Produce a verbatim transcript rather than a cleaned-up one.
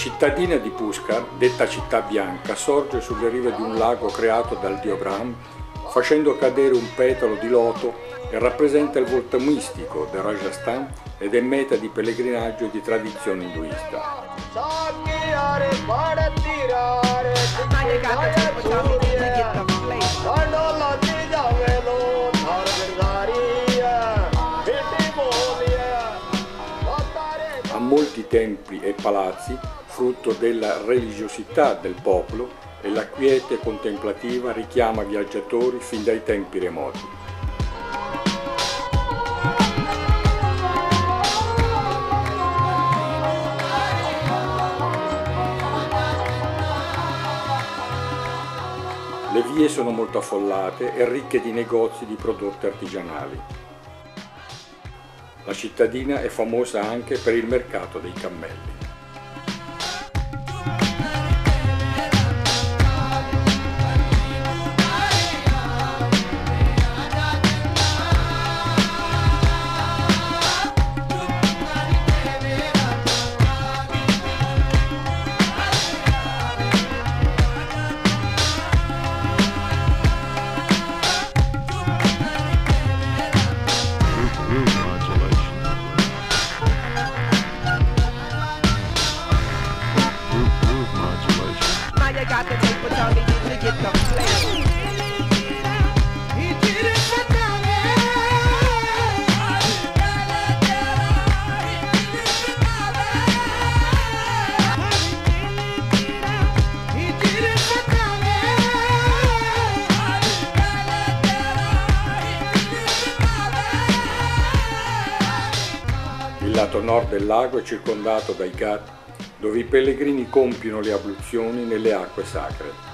cittadina di Puškar, detta Città Bianca, sorge sulle rive di un lago creato dal dio Brahm, facendo cadere un petalo di loto e rappresenta il volto mistico del Rajasthan ed è meta di pellegrinaggio e di tradizione induista. Ha molti templi e palazzi, frutto della religiosità del popolo, e la quiete contemplativa richiama viaggiatori fin dai tempi remoti. Le vie sono molto affollate e ricche di negozi di prodotti artigianali. La cittadina è famosa anche per il mercato dei cammelli. Il lato nord del lago è circondato dai ghat, dove i pellegrini compiono le abluzioni nelle acque sacre.